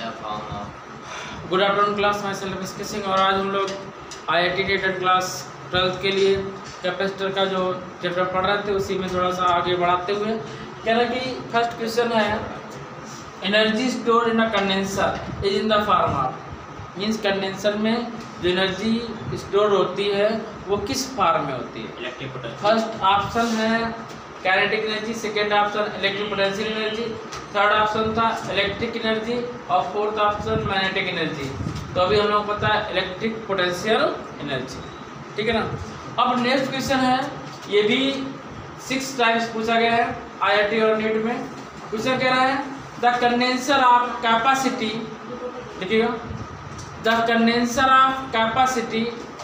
Good afternoon class, my self S K Singh. और आज हम लोग IIT टेट क्लास 12th के लिए कैपेसिटर का जो चैप्टर पढ़ रहे थे उसी में थोड़ा सा आगे बढ़ाते हुए कह रहा कि फर्स्ट क्वेश्चन है energy store in a condenser is in the form means condenser में जो एनर्जी स्टोर होती है वो किस फॉर्म में होती है। Electric potential. फर्स्ट ऑप्शन है kinetic energy, second option electric potential energy, third option था इलेक्ट्रिक एनर्जी और फोर्थ ऑप्शन मैग्नेटिक एनर्जी। तो अभी हम लोग पता है इलेक्ट्रिक पोटेंशियल एनर्जी, ठीक है ना। अब नेक्स्ट क्वेश्चन है, ये भी 6 टाइम्स पूछा गया है IIT और नीट में। क्वेश्चन कह रहा है द कंडेंसर ऑफ कैपेसिटी, देखिएगा, the condenser of capacity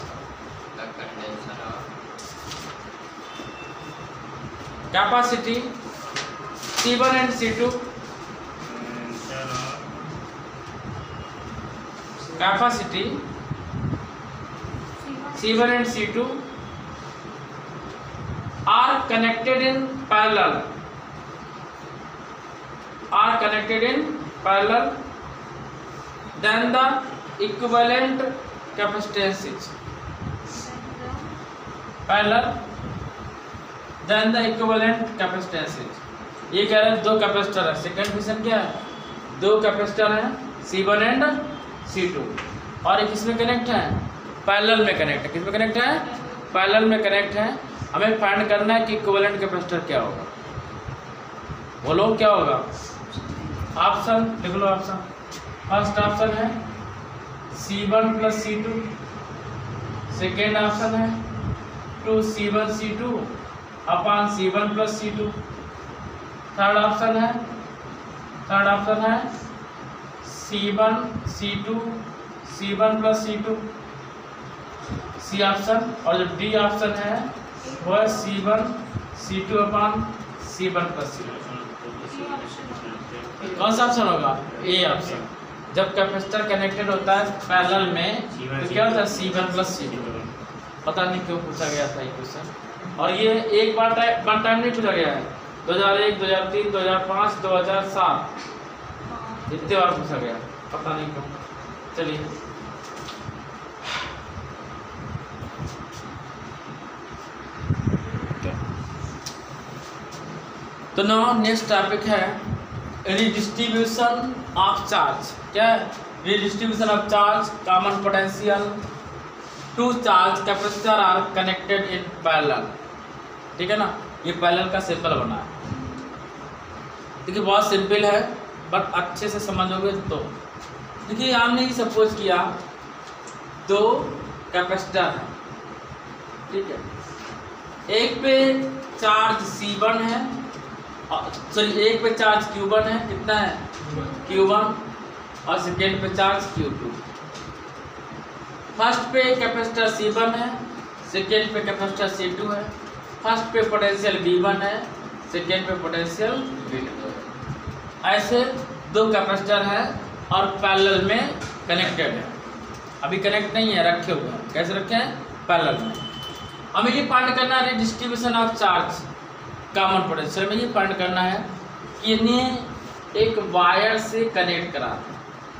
C1 and C2 capacity C1 and C2 are connected in parallel then the equivalent capacitance is parallel than the equivalent capacitance. ये कह रहे हैं दो कैपेसिटर है। सेकंड क्वेश्चन क्या है, दो कैपेसिटर हैं C1 एंड C2 और ये किसमें कनेक्ट है, पैरेलल में कनेक्ट है। किसमें कनेक्ट है, पैरेलल में कनेक्ट है। हमें फाइंड करना है कि इक्विवेलेंट कैपेसिटर क्या होगा। बोलो क्या होगा, ऑप्शन लिख लो। ऑप्शन फर्स्ट ऑप्शन है C1 + C2, सेकेंड ऑप्शन है 2C1 C2 upon C1 + C2, third option है C1 C2 C1 + C2 C option. और जो डी ऑप्शन है वो है C1 C2 upon C1 + C2। कौन सा ऑप्शन होगा, ए ऑप्शन। जब कैपेसिटर कनेक्टेड होता है पैरेलल में तो क्या होता है C1 + C2। पता नहीं क्यों पूछा गया था ये क्वेश्चन, और ये एक बार टाइम नहीं पूछा गया है। 2001, 2003, 2005, 2007 इतने बार पूछा गया, पता नहीं क्यों। चलिए तो नाउ नेक्स्ट टॉपिक है रिडिस्ट्रीब्यूशन ऑफ चार्ज। क्या है, redistribution of charge, common potential, two charge capacitor are connected in parallel. ठीक है ना, ये पैरेलल का सिंबल बना है। देखिए बहुत सिंपल है बट अच्छे से समझोगे तो। देखिए हमने ये सपोज किया दो कैपेसिटर है, ठीक है। एक पे चार्ज C1 है, सॉरी एक पे चार्ज Q1 है, कितना है Q1, और सेकेंड पे चार्ज Q2। फर्स्ट पे कैपेसिटर C1 है, सेकेंड पे कैपेसिटर C2 है। फर्स्ट पे पोटेंशियल V1 है, सेकेंड पे पोटेंशियल V2 है। ऐसे दो कैपेसिटर है और पैरेलल में कनेक्टेड है। अभी कनेक्ट नहीं है, रखे हुए हैं। कैसे रखे हैं, पैरेलल में। हमें ये फाइंड करना है redistribution of charge common potential में। ये फाइंड करना है कि इन्हें एक वायर से कनेक्ट करा दें।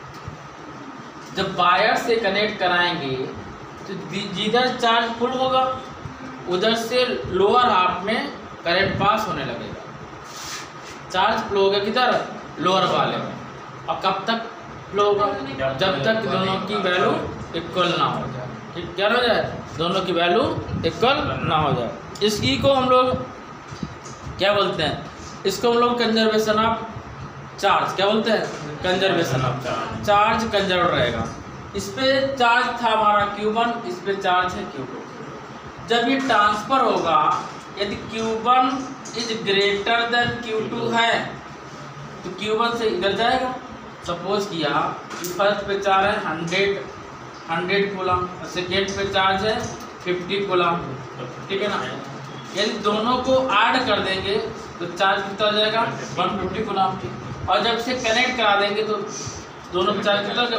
जब वायर से कनेक्ट कराएंगे तो जिधर चार्ज फुल होगा उधर से लोअर हाफ में करंट पास होने लगेगा। चार्ज फ्लो होगा किधर, लोअर वाले में। और कब तक फ्लो होगा, जब तक दोनों की वैल्यू इक्वल ना हो जाए। ठीक, क्या हो जाए, दोनों की वैल्यू इक्वल ना हो जाए। इसी को हम लोग क्या बोलते हैं, इसको हम लोग कंजर्वेशन ऑफ चार्ज क्या बोलते हैं, conservation of charge. Charge conserve रहेगा। इस पे चार्ज था हमारा Q1, इस पे चार्ज है Q2। जब ये ट्रांसफर होगा, यदि Q1 is greater than Q2 है तो Q1 से इधर जाएगा। सपोज किया कि फर्स्ट पे चार्ज है 100 कूलम, सेकेंड पे चार्ज है 50 कूलम, ठीक है ना। यदि दोनों को ऐड कर देंगे तो चार्ज कितना हो जाएगा, 150 कूलम। और जब से कनेक्ट करा देंगे तो दोनों पे चार्ज कितना,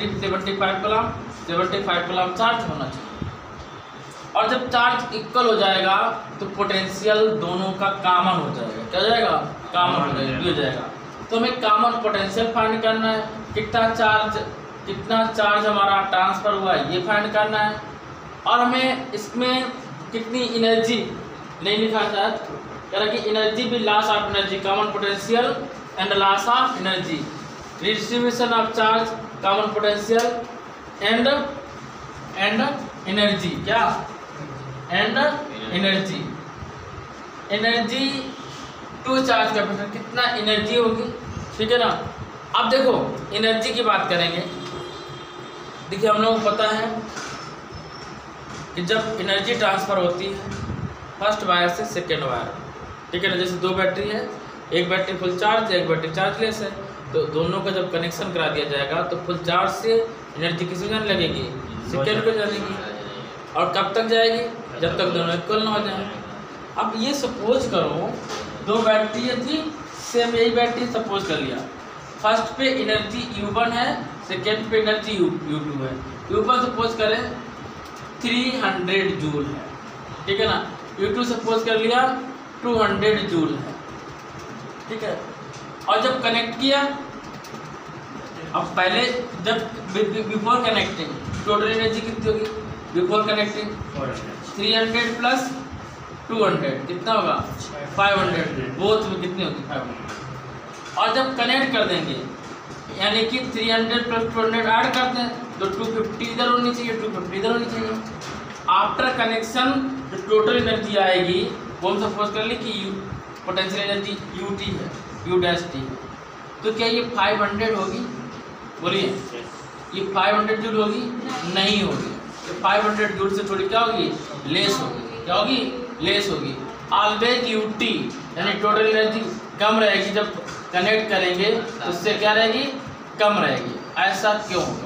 75 कूलम चार्ज होना चाहिए। और जब चार्ज इक्वल हो जाएगा तो पोटेंशियल दोनों का कॉमन हो जाएगा। क्या हो जाएगा, कॉमन हो जाएगा, हो जाएगा। तो हमें कॉमन पोटेंशियल फाइंड करना है, कितना चार्ज हमारा ट्रांसफर हुआ है ये फाइंड करना है, और हमें इसमें कितनी एनर्जी नहीं लिखा था, कह रहा कि एनर्जी भी loss of energy, common potential and loss of energy, distribution of charge, common potential and energy, क्या and energy two charge capacitor, कितना एनर्जी होगी, ठीक है ना। अब देखो एनर्जी की बात करेंगे। देखिए हम लोगों को पता है कि जब एनर्जी ट्रांसफ़र होती है फर्स्ट वायर से सेकेंड वायर, ठीक है ना, जैसे 2 बैटरी है, एक बैटरी फुल चार्ज है, एक बैटरी चार्जलेस है, तो दोनों का जब कनेक्शन करा दिया जाएगा तो फुल चार्ज से एनर्जी किसी जाने लगेगी, सेकेंड को जानेगी, और कब तक जाएगी, जब तक दोनों इक्वल ना हो जाए। अब ये सपोज करो 2 बैटरी थी, सेम यही बैटरी सपोज कर लिया, फर्स्ट पे एनर्जी U1 है, सेकेंड पे एनर्जी U2 है। U1 सपोज करें 300 जूल है, ठीक है ना, U2 सपोज कर लिया 200 जूल है, ठीक है। और जब कनेक्ट किया, अब पहले जब बिफोर कनेक्टिंग टोटल एनर्जी कितनी होगी, बिफोर कनेक्टिंग 300 प्लस 200 कितना होगा 500, बोथ में कितनी होगी 500। और जब कनेक्ट कर देंगे यानी कि 300 प्लस 200 ऐड करते हैं तो 250 इधर होनी चाहिए, 250 इधर होनी चाहिए। आफ्टर कनेक्शन जो टोटल एनर्जी आएगी वो हम सपोज कर ली कि पोटेंशियल एनर्जी UT है, U' है, तो क्या ये 500 होगी, बोलिए ये 500 जूल होगी, नहीं होगी, तो 500 जूल से थोड़ी क्या होगी, लेस होगी, क्या होगी, लेस होगी। ऑलवेज UT यानी टोटल एनर्जी कम रहेगी, जब कनेक्ट करेंगे तो उससे क्या रहेगी, कम रहेगी। ऐसा क्यों होगा,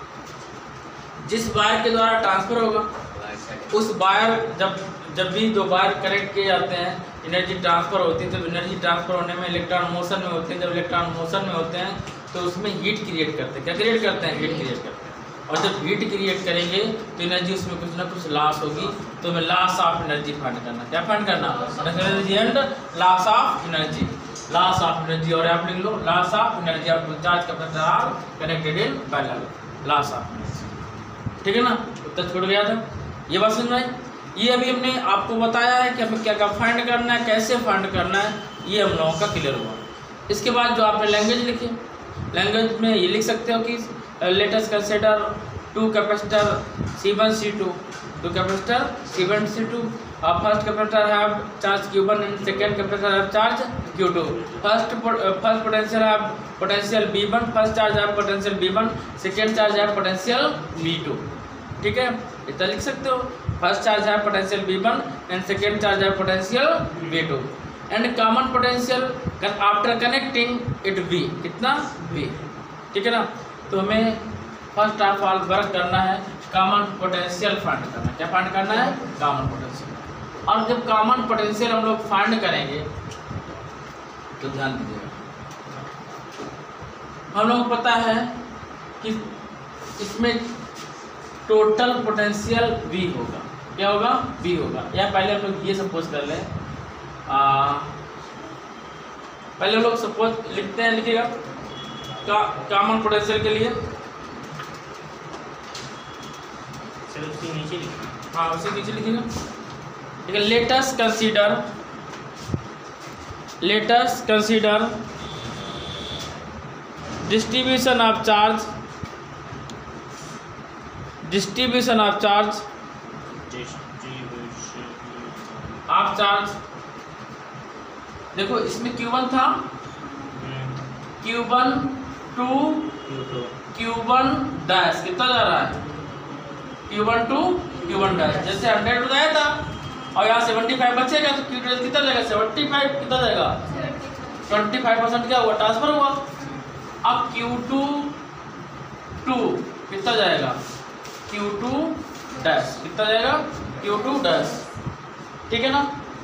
जिस वायर के द्वारा ट्रांसफर होगा उस वायर जब भी 2 वायर कनेक्ट किए जाते हैं एनर्जी ट्रांसफर होती है, तो एनर्जी ट्रांसफर होने में इलेक्ट्रॉन मोशन में होते हैं, जब इलेक्ट्रॉन मोशन में होते हैं तो उसमें हीट क्रिएट करते हैं, क्या क्रिएट करते हैं, हीट क्रिएट करते हैं। और जब हीट क्रिएट करेंगे तो एनर्जी उसमें कुछ ना कुछ लॉस होगी, तो हमें लॉस ऑफ एनर्जी फाइंड करना, क्या फाइंड करना, energy and loss of energy, loss of energy, और आप लिख लो loss of energy of charge capacitor are connected in parallel, loss of energy, ठीक है ना। उत्तर छोड़ गया था, ये बात समझ में आई। ये अभी हमने आपको बताया है कि हमें क्या क्या फाइंड करना है, कैसे फाइंड करना है, ये हम लोगों का क्लियर हुआ। इसके बाद जो आपने लैंग्वेज लिखी, लैंग्वेज में ये लिख सकते हो कि let us consider 2 capacitor C1 C2, 2 capacitor C1 C2, first capacitor have charge Q1 and second capacitor have charge Q2, first potential have potential B1, first charge have potential B1, second charge have potential B2, ठीक है, इतना लिख सकते हो। First charge है potential B1 and second charge है potential B2 and common potential after connecting it V, कितना V, ठीक है ना। तो हमें फर्स्ट ऑफ ऑल वर्क करना है, कॉमन पोटेंशियल फाइंड करना है, क्या फाइंड करना है, कॉमन पोटेंशियल। और जब कॉमन पोटेंशियल हम लोग फाइंड करेंगे तो ध्यान दीजिएगा, हम लोग को पता है कि इसमें टोटल पोटेंशियल V होगा, क्या होगा, V होगा। या पहले हम लोग ये सपोज कर लें, पहले हम लोग सपोज लिखते हैं, लिखिएगा कॉमन पोटेंशियल के लिए, उसी नीचे लिखना, हाँ उसी नीचे लिखिएगा, ठीक है। Let us consider distribution of charge, distribution of charge, of charge. देखो इसमें Q1 था, Q1 टू Q1 डैश कितना जा रहा है, Q1 टू Q1 डैश, जैसे 100 बताया था और यहाँ 75 बचेगा तो Q2 कितना जाएगा, 75 कितना जाएगा, 25% क्या हुआ, ट्रांसफर हुआ। अब Q2 टू कितना जाएगा, Q2 डैश कितना जाएगा, Q2 डैश, ठीक है ना।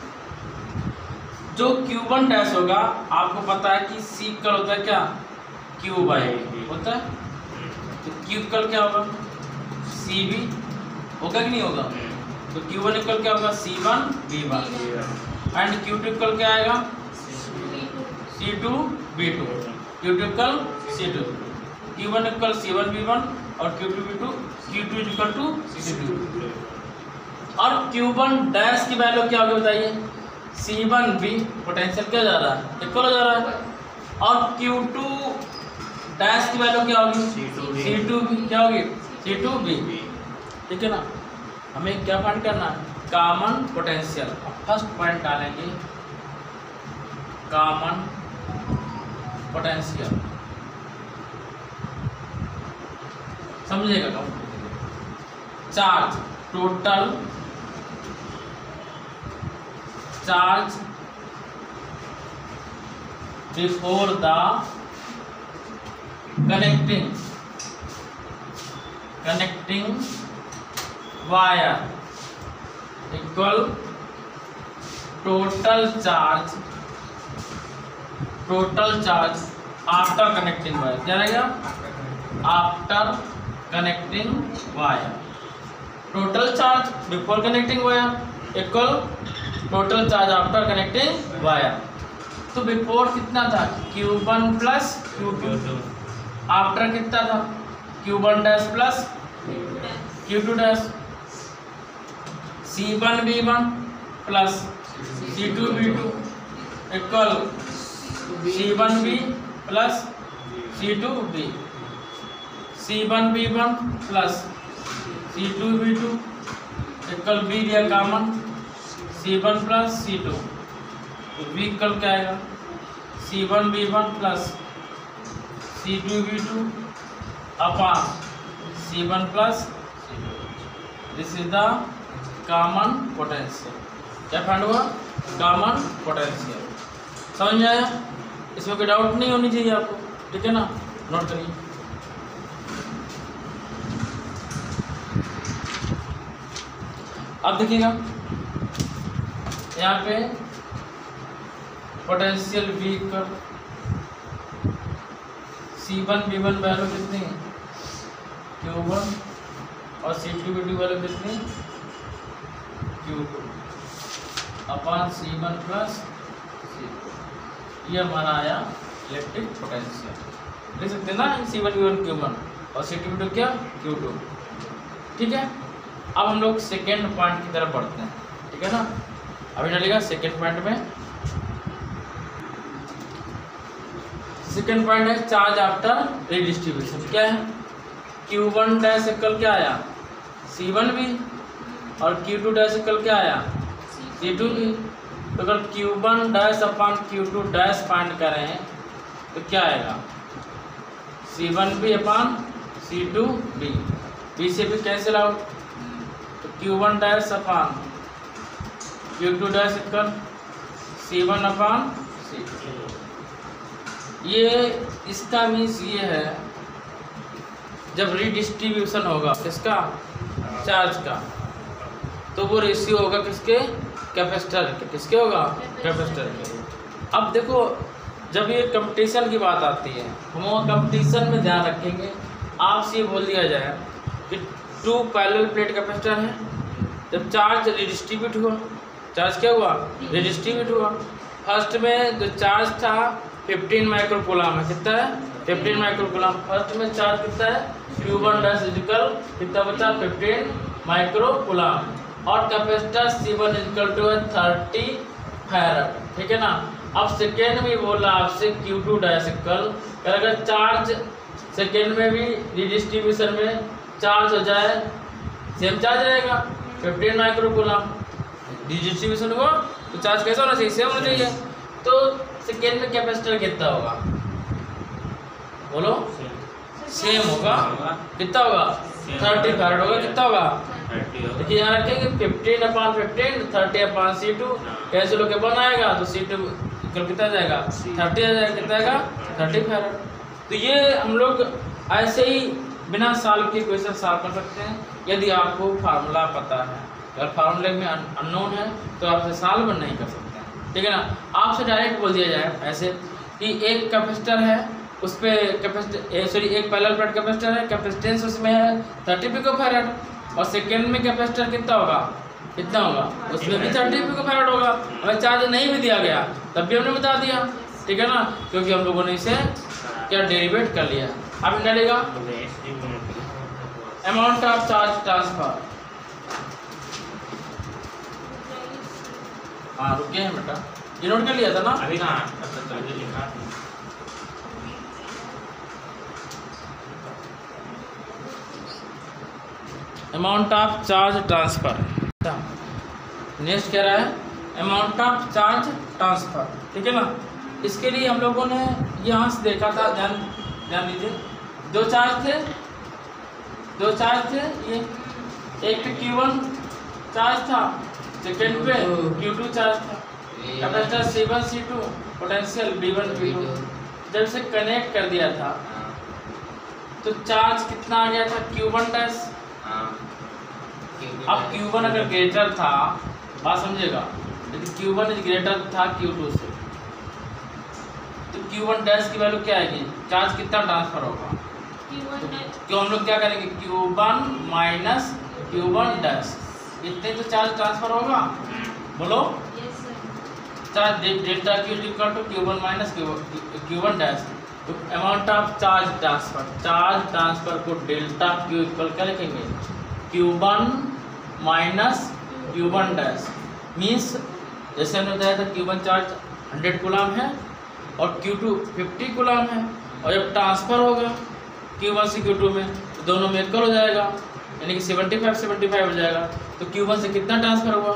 जो Q1 डैश होगा आपको पता है कि C इक्वल होता है क्या, Q बाई होता है, तो Q इक्वल क्या होगा, CB होगा कि नहीं होगा, तो Q1 इक्वल क्या होगा, C1 B1 and Q2 equal क्या आएगा, C2 B2। Q2 equal C2, Q1 equal C1 V1 और Q2 V2, Q2 equal to C2। और Q1 डैश की वैल्यू क्या होगी बताइए? C1V पोटेंशियल क्या जा रहा है? इक्वल हो जा रहा है। और Q2 डैश की वैल्यू क्या होगी? C2V क्या होगी? C2V, ठीक है ना। हमें क्या फाइंड करना है? Common potential. फर्स्ट पॉइंट डालेंगे कॉमन पोटेंशियल, समझिएगा कब? Charge, total charge before the connecting wire equal total charge after connecting wire. क्या रहेगा? After connecting wire. Total charge before connecting wire equal total charge after connecting wire. तो before कितना था? Q1 plus Q2। After कितना था? Q1 dash plus Q2 dash. C1V1 plus C2V2 equal C1V plus C2V। C1V1 plus C2V2 equal V दिया common C1 plus C2, तो V equal क्या आएगा? C1V1 plus C2V2 upon C1 plus C2। This is the common potential. क्या फाइंड हुआ? Common potential. समझ में आया? इसमें कोई डाउट नहीं होनी चाहिए आपको, ठीक है ना। नोट करिए। अब देखिएगा यहाँ पे पोटेंशियल V का C1V1 वैल्यू कितनी है? Q1 और C2V2 वैल्यू कितनी? Q2 upon C1 plus C2। ये हमारा आया इलेक्ट्रिक पोटेंशियल। देख सकते हैं ना, C1V1 Q1 और C2V2 क्या? Q2, ठीक है। अब हम लोग सेकेंड पॉइंट की तरफ बढ़ते हैं, ठीक है ना। अभी डालिएगा सेकेंड पॉइंट में। सेकेंड पॉइंट है चार्ज आफ्टर रिडिस्ट्रीब्यूशन। क्या है? Q1 डैश इक्वल क्या आया? C1V और Q2 डैश इक्वल क्या आया? C2V। तो अगर Q1 dash upon Q2 dash find करें तो क्या आएगा? C1V upon C2V। B से भी कैंसिल आउट, तो Q1 dash upon Q2 dash equal C1 upon C2। ये इसका मीन्स ये है, जब रिडिस्ट्रीब्यूशन होगा किसका? चार्ज का, तो वो रेशियो होगा किसके? कैपेसिटर के। किसके होगा? कैपेसिटर के। अब देखो, जब ये कंपटीशन की बात आती है, हम कंपटीशन में ध्यान रखेंगे। आपसे ये बोल दिया जाए कि 2 पैरेलल प्लेट कैपेसिटर हैं, जब चार्ज रिडिस्ट्रीब्यूट हुआ, चार्ज क्या हुआ? रिडिस्ट्रीब्यूट हुआ। फर्स्ट में जो चार्ज था 15 माइक्रोकूलम है। कितना है? 15 माइक्रोकूलम। फर्स्ट में चार्ज कितना है? Q1 डैश इक्वल कितना बचा? 15 माइक्रोकूलम। और capacitor C1 equal to 30 farad, ठीक है ना। अब सेकेंड में बोला आपसे Q2 डैश इक्वल, अगर चार्ज सेकेंड में भी रिडिस्ट्रीब्यूशन में चार्ज हो जाए, सेम चार्ज रहेगा 15 माइक्रोकूलम। डिस्ट्रीब्यूशन हुआ तो चार्ज कैसा होना चाहिए? सेम होना चाहिए। तो सेकेंड में कैपेसिटर कितना होगा? बोलो। सेम होगा। कितना होगा? 30 फैराड होगा। कितना होगा? देखिए यहाँ रखेंगे 15 अपॉन 15, 30 अपॉन C2, कैंसिल होकर 1 आएगा, तो C2 कितना जाएगा? 30 आ जाएगा। कितना आएगा? 30 फैराड। तो ये हम लोग ऐसे ही बिना सॉल्व के क्वेश्चन सॉल्व कर सकते हैं, यदि आपको फार्मूला पता है। अगर फार्मूले में अननोन है तो आपसे सॉल्व नहीं कर सकते हैं, ठीक है ना। आपसे डायरेक्ट बोल दिया जाए ऐसे कि एक कैपेसिटर है, उस पर कैपेसिटर एक पैरेलल प्लेट कैपेसिटर है, कैपेसिटेंस उसमें है 30 पिकोफैराड, और सेकेंड में कैपेसिटर कितना होगा? कितना होगा? उसमें भी 30 पिकोफैराड होगा। अगर चार्ज नहीं भी दिया गया तब भी हमने बता दिया, ठीक है ना, क्योंकि हम लोगों ने इसे क्या डेरिवेट कर लिया। अब निकलेगा अमाउंट ऑफ चार्ज ट्रांसफर। हाँ रुके हैं बेटा, ये नोट कर लिया था ना अभी कहाँ जो लिखा amount of charge transfer. Next कह रहा है अमाउंट ऑफ चार्ज ट्रांसफर, ठीक है ना। इसके लिए हम लोगों ने यहाँ से देखा था, ध्यान दीजिए, दो चार्ज थे ये, एक पे Q1 चार्ज था, सेकेंड पे Q2 चार्ज था। Capacitor C1 C2 potential B1 B2। जब से कनेक्ट कर दिया था तो चार्ज कितना आ गया था Q1 डैश। अब Q1 अगर ग्रेटर था, बात समझिएगा, यदि Q1 इज ग्रेटर था Q2 से, तो Q1 डैश की वैल्यू क्या आएगी, चार्ज कितना ट्रांसफर होगा। क्यों हम लोग क्या करेंगे, Q1 माइनस Q1 डैश, इतने तो चार्ज ट्रांसफर होगा। बोलो charge delta Q equal to Q1 minus Q1 dash. तो अमाउंट ऑफ चार्ज ट्रांसफर को डेल्टा Q इक्वल क्या लिखेंगे, Q1 minus Q1 dash. Means जैसे हमने बताया था Q1 चार्ज 100 कूलम है और Q2 50 कूलम है, और जब ट्रांसफर होगा Q1 से Q2 में तो दोनों में इक्वल हो जाएगा, यानी कि 75 हो जाएगा। तो Q1 से कितना ट्रांसफर हुआ,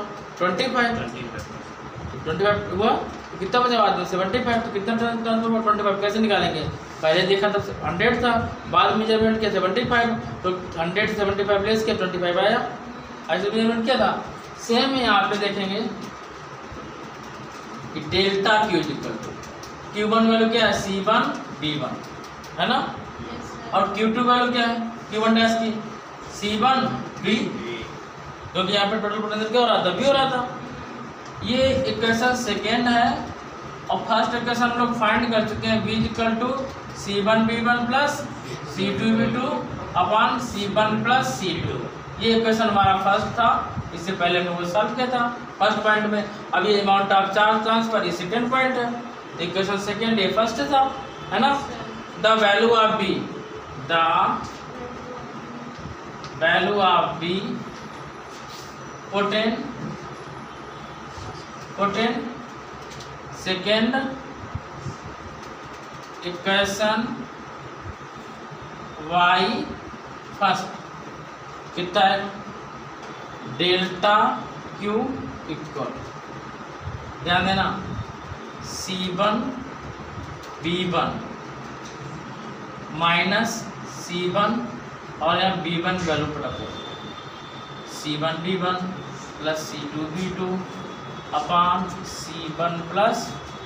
25 हुआ, तो कितना बचा बाद में 75, तो कितना ट्रांसफर हुआ 25। कैसे निकालेंगे, पहले देखा था 100 था, बाद में मेजरमेंट किया 75, तो 100 से 75 लेस किया 25 आया, ऐसे मेजरमेंट किया था। सेम यहाँ पे देखेंगे कि delta Q equal to Q1 value क्या है C1 B1 है ना, और Q2 वैल्यू क्या है Q1 डैश की C1 B, क्योंकि यहाँ पे टोटल पोटेंशियल क्या हो रहा था, B हो रहा था। ये इक्वेशन सेकेंड है, और फर्स्ट इक्वेशन हम लोग फाइंड कर चुके हैं, B equal to C1 B1 plus C2 B2 upon C1 plus C2। ये इक्वेशन हमारा फर्स्ट था, इससे पहले हमने वो सॉल्व किया था फर्स्ट पॉइंट में। अब ये अमाउंट ऑफ चार्ज ट्रांसफर ये सेकेंड पॉइंट है, इक्वेशन सेकेंड ये फर्स्ट था, है ना। The value of B, the value of B potent second equation y first कितना है, डेल्टा Q इक्वल, ध्यान देना, C1 B1 माइनस C1 और यहाँ B1 value plus C1 B1 plus C2 B2 upon C1 plus,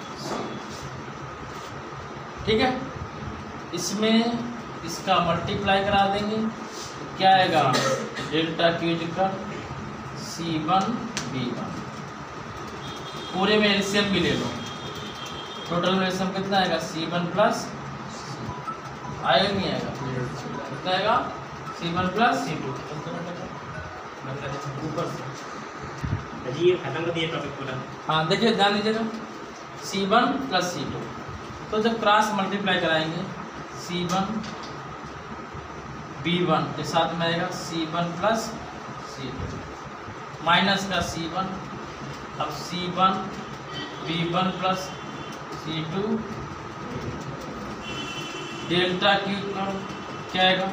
ठीक है। इसमें इसका मल्टीप्लाई करा देंगे तो क्या आएगा, delta Q equal C1 B1, पूरे में एलसीएम भी ले लो, टोटल में एलसीएम कितना आएगा C1 प्लस, आएगा नहीं आएगा, कितना आएगा C1 प्लस C2 ऊपर से। ये खत्म कर दिए टॉपिक पूरा। हाँ देखिए ध्यान दीजिएगा, C1 प्लस C2, तो जब क्रॉस मल्टीप्लाई कराएंगे C1 B1 के साथ में आएगा C1 प्लस C2 माइनस का C1, अब C1 B1 plus C2 delta Q क्या आएगा,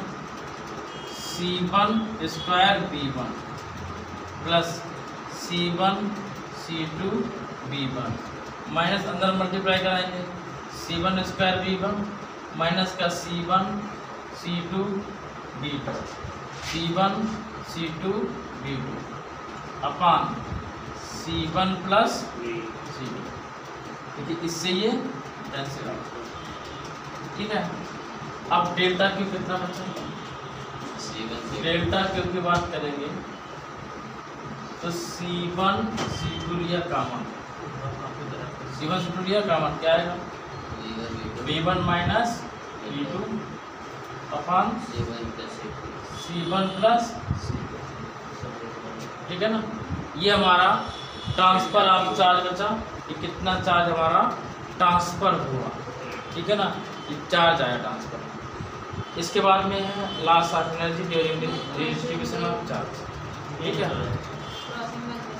C1 square B1 plus C1 C2 B1 minus अंदर मल्टीप्लाई कराएंगे C1 स्क्वायर B1 माइनस का C1 C2 B2 C1 C2 B2 upon C1 plus C2, देखिए इससे ये कैंसिल आउट, ठीक है। अब डेल्टा Q कितना बचा, डेल्टा Q की बात करेंगे तो C1 C2 लिया कामन, C1 C2 लिया कामन, क्या आएगा B1 minus B2 upon C1 plus, ठीक है ना। ये हमारा ट्रांसफर ऑफ चार्ज बचा, ये कितना चार्ज हमारा ट्रांसफर हुआ, ठीक है ना। ये चार्ज आया ट्रांसफर। इसके बाद में है loss of energy during distribution of charge. ठीक है।